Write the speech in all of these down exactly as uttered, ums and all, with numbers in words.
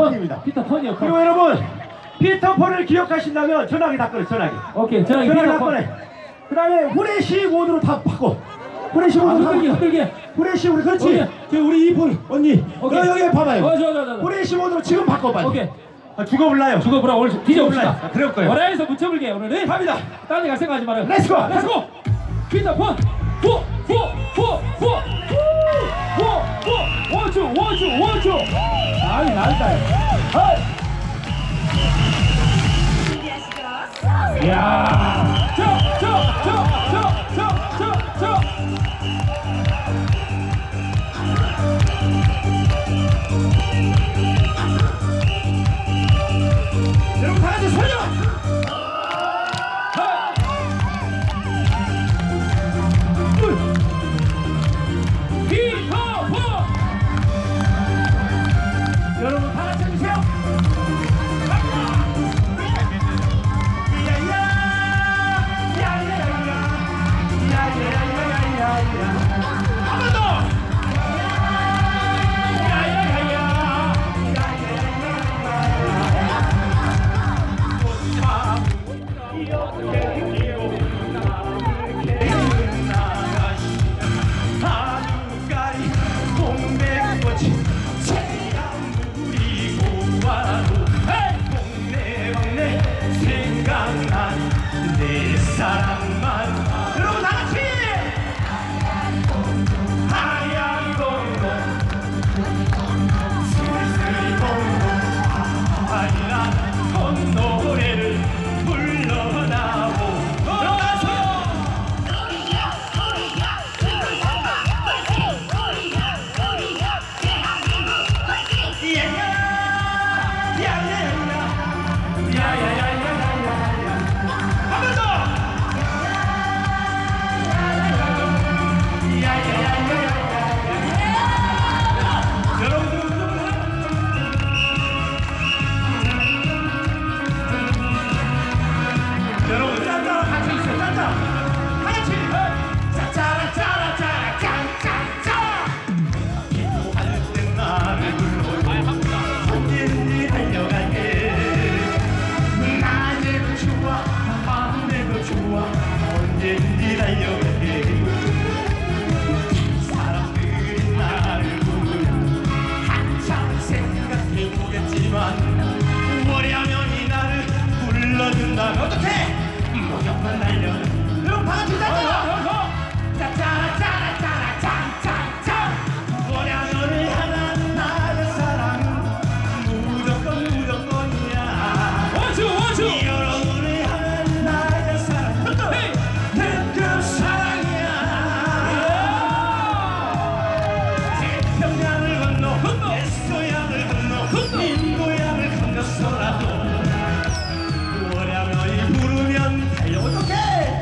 피터폰입니다. 피터폰이요. 그리고 여러분 피터폰을 기억하신다면 전화기 다 꺼내. 전화기. 오케이. 전화기 전화기 다 피터폰. 꺼내. 그 다음에 후레쉬 모드로 다 바꿔. 후레쉬 아, 모드로 다 흔들기 바꿔. 흔들기. 후레쉬 모드. 그렇지. 오케이. 저 우리 이분 언니. 오케이. 너 여기 봐봐요. 어, 좋아, 좋아, 좋아. 후레쉬 모드로 지금 바꿔 봐요. 오케이. 아, 죽어볼라요. 죽어보라. 오늘 뒤져봅시다. 아, 그럴 거예요. 월화에서 묻혀볼게 오늘은. 갑니다. 딴 데 갈 생각하지 말아요. 렛츠고. 렛츠고. 피터폰. 후, 후, 후, 후, 후, 후, 원투, 원투, 원투. 아이 난다. 이야. 저, 저, 저, 저, 저, 저, 저. 여러분 다 같이 소리져. 여러분 다 같이 해주세요. 한 번 더. 내 사랑만 여러분 다같이 하얀 공동 슬슬 공동 아니란 노래를 불러나오 여러분 다같이 어떡해! 무조건 달려 여러분 다같이 짜자! 짜짜라 짜라 짜라 짱짱짱 뭐냐면을 향한 나의 사랑 무조건 무조건이야 원투 원투. 여러분을 향한 나의 사랑 특급 사랑이야 태평양을 건너 에스토양을 건너 인도양을 건너서라도 부르면 달려 어떡해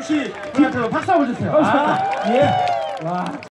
엠씨 분한테 박수 한번 주세요. 감사합니다. 아, 예. 와.